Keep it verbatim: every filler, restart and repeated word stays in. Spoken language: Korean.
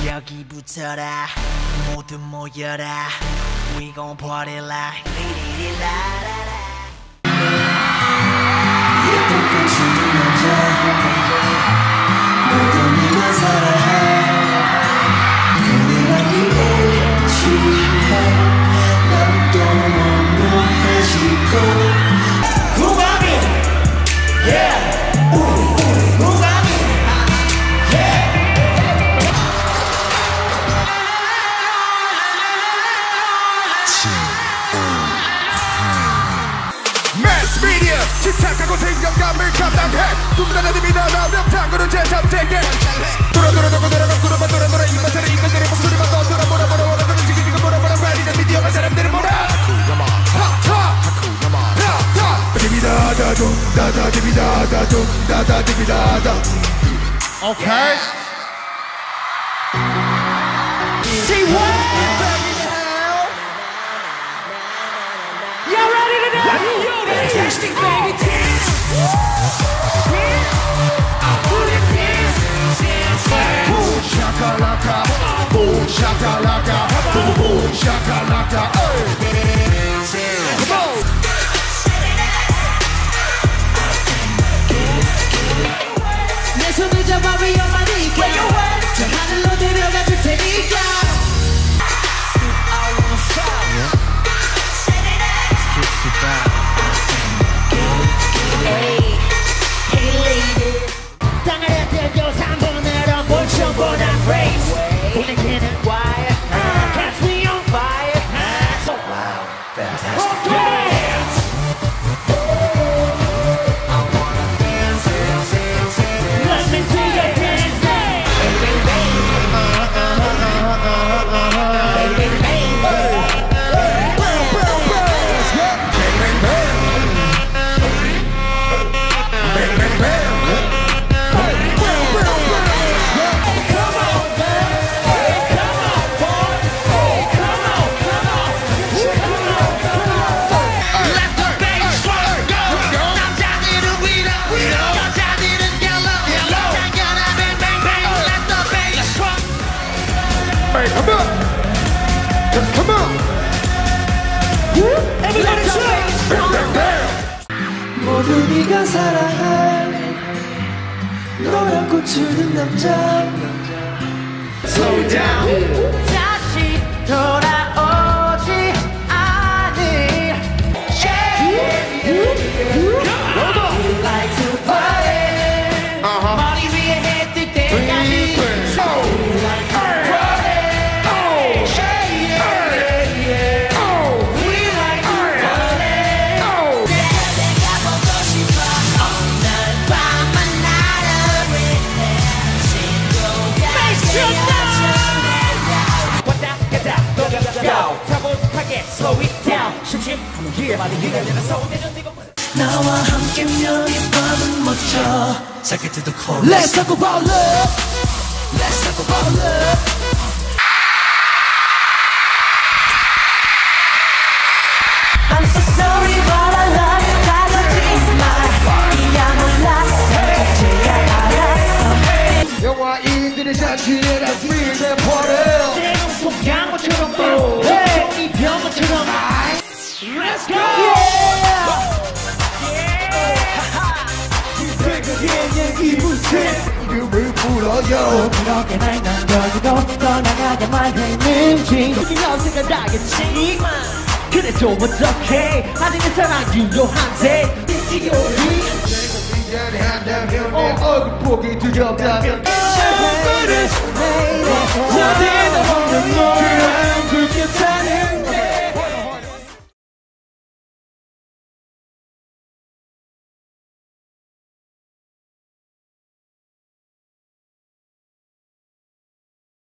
여기 붙어라 모두 모여라 We gon' party like 리리리라라라 예쁜 꽃이 남자 모두 네가 사랑해 그녀에게 취해 난 또 너무해지고 구강이 yeah 우리 우리 구강이 yeah Mass media 집착하고 생각감을 감당해 누구나 믿어 나 명탕으로 제잡되게 돌아 돌아 돌아 돌아 돌아 돌아 돌아 이만들은 인간들의 목소리만 더 돌아 보라 보라 보라 보라 지금 지금 보라 보라 관리된 미디어가 사람들을 몰아 하하 하하 디비다다둥 다다 디비다다둥 다다 디비다다 오케이 Say what? Y'all ready to dance? Yo, fantastic, baby, dance. I wanna dance, dance, dance. Boom shakalaka, boom shakalaka, boom boom shakalaka. Come on. 내 손을 잡아 위험하니까 저 하늘로 데려가 줄 테니까. 땅아래 들고 삼 번으로 볼쇼보다 race 보내기는 wire catch me on fire wow fantastic dance I wanna dance dance dance dance let me see you dance bang bang bang bang bang bang Come on! Come on! Everybody say 모두 네가 사랑해 노란 꽃을 든 남자 Slow down! 다시 돌아오지 않을 We like to party 머리 위에 해 뜰 때까지 We like to party We like to party 내가 보고 싶어 오늘 밤은 나를 위해 신고가 왔다 갔다 돌아가 차분하게 slow it down 심심하면 기회 많이 기다리는 서울대전 이거 나와 함께면 이 밤은 멋져 Take it to the chorus Let's talk about love Let's talk about love I'm so sorry but I love you 달라지지 마 이야 몰랐어 제가 알았어 영화인들의 잔치에라 스윗의 버려 지금 속간 것처럼 또 종이 변 것처럼 Let's go yeah 이름을 불러요 그렇게 날 남겨두고 떠나가야만 했는지 분명 생각하겠지만 그래도 어떡해 아직은 사랑 유효한데 미안해 한다면 내 얼굴 보기 두렵다면 It's